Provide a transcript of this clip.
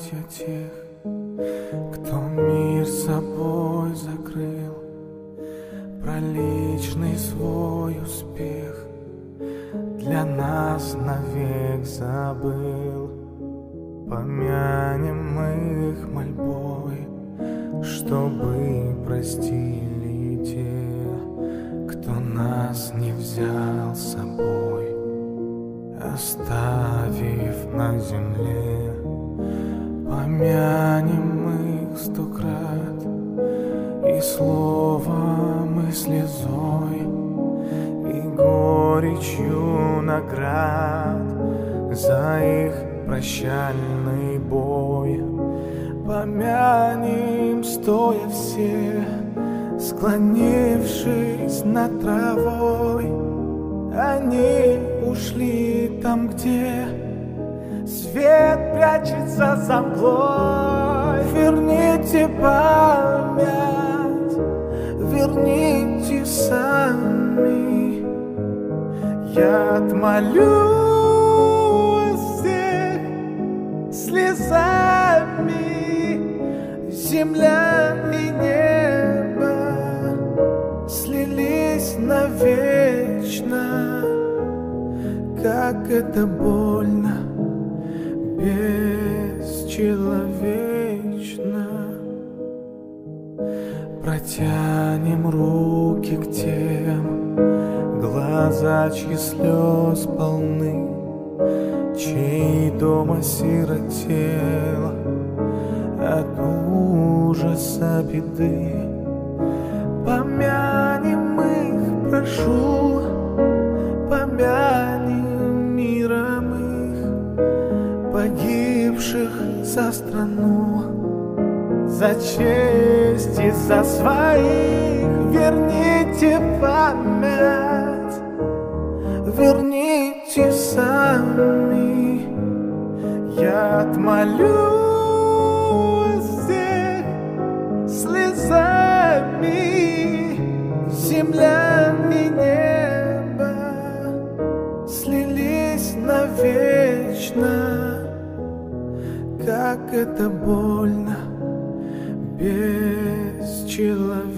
я тех, кто мир собой закрыл, про личный свой успех для нас навек забыл. Помянем их мольбой, чтобы простили те, кто нас не взял с собой, оставив на земле. Помянем их 100 крат, и словом, и слезой, и горечью наград за их прощальный бой. Помянем стоя все, склонившись над травой. Они ушли там, где свет прячется за мглой. Верните память, верните сами. Я отмолю всех слезами. Земля и небо слились навечно. Как это больно, бесчеловечно. Протянем руки к тем, глаза чьи слез полны, чей дом осиротел от ужаса беды. Помянем их, прошу, помянем миром их, погибших за страну, за честь и за своих. Верните память, верните сами. Я отмолю всех слезами. Земля и небо слились навечно. Как это больно, бесчеловечно.